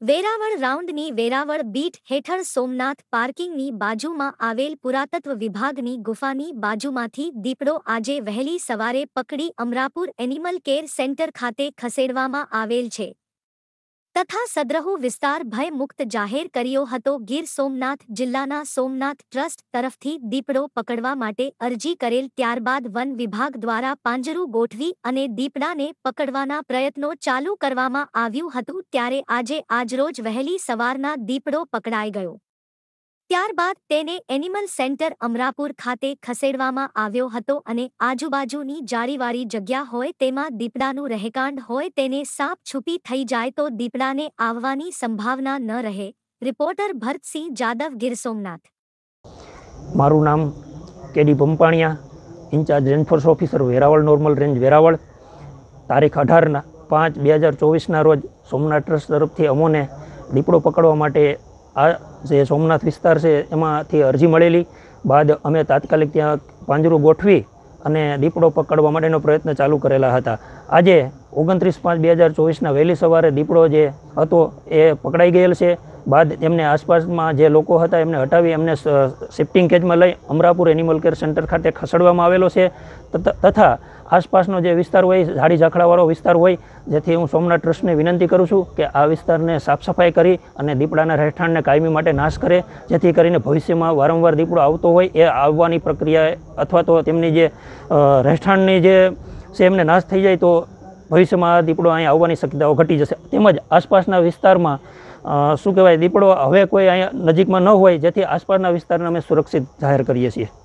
વેરાવળ રાઉન્ડની વેરાવળ બીટ હેઠળ સોમનાથ પાર્કિંગની બાજુમાં આવેલ પુરાતત્વ વિભાગની ગુફાની બાજુમાંથી દીપડો આજે વહેલી સવારે પકડી અમરાપુર એનિમલ કેર સેન્ટર ખાતે ખસેડવામાં આવેલ છે તથા સદ્રહુ વિસ્તાર ભય મુક્ત જાહેર કર્યો હતો। ગીર સોમનાથ જિલ્લાના સોમનાથ ટ્રસ્ટ તરફથી દીપડો પકડવા માટે અરજી કરેલ ત્યારબાદ વન વિભાગ દ્વારા પાંજરું ગોઠવી અને દીપડાને પકડવાના પ્રયત્નો ચાલુ કરવામાં આવ્યું હતું। ત્યારે આજે આજરોજ વહેલી સવારના દીપડો પકડાઈ ગયો। ત્યારબાદ તેને એનિમલ સેન્ટર અમરાપુર ખાતે ખસેડવામાં આવ્યો હતો અને આજુબાજુની જાળીવાળી જગ્યા હોય તેમાં દીપડાનું રહેકાંડ હોય તેને સાપ છુપી થઈ જાય તો દીપડાને આવવાની સંભાવના ન રહે। રિપોર્ટર ભરતસિંહ જાદવ, ગીર સોમનાથ। મારું નામ KD Pampania, in charge range force officer Veraval normal range Veraval. તારીખ 18/5/2024ના રોજ સોમનાથ ટ્રસ્ટ તરફથી અમોને દીપડો પકડવા માટે આ જે સોમનાથ વિસ્તાર છે એમાંથી અરજી મળેલી બાદ અમે તાત્કાલિક ત્યાં પાંજરું ગોઠવી અને દીપડો પકડવા માટેનો પ્રયત્ન ચાલુ કરેલા હતા। આજે 29/5/2024ના વહેલી સવારે દીપડો જે હતો એ પકડાઈ ગયેલ છે। બાદ તેમને આસપાસમાં જે લોકો હતા એમને હટાવી એમને શિફ્ટિંગ કેજમાં લઈ અમરાપુર એનિમલ કેર સેન્ટર ખાતે ખસેડવામાં આવેલો છે તથા આસપાસનો જે વિસ્તાર હોય ઝાડી ઝાખડાવાળો વિસ્તાર હોય જેથી હું સોમનાથ ટ્રસ્ટને વિનંતી કરું છું કે આ વિસ્તારને સાફ સફાઈ કરી અને દીપડાના રહેઠાણને કાયમી માટે નાશ કરે જેથી કરીને ભવિષ્યમાં વારંવાર દીપડો આવતો હોય એ આવવાની પ્રક્રિયા અથવા તો તેમની જે રહેઠાણની જે છે એમને નાશ થઈ જાય તો ભવિષ્યમાં દીપડો અહીં આવવાની શક્યતાઓ ઘટી જશે। તેમજ આસપાસના વિસ્તારમાં શું કહેવાય દીપડો હવે કોઈ અહીંયા નજીકમાં ન હોય જેથી આસપાસના વિસ્તારને અમે સુરક્ષિત જાહેર કરીએ છીએ।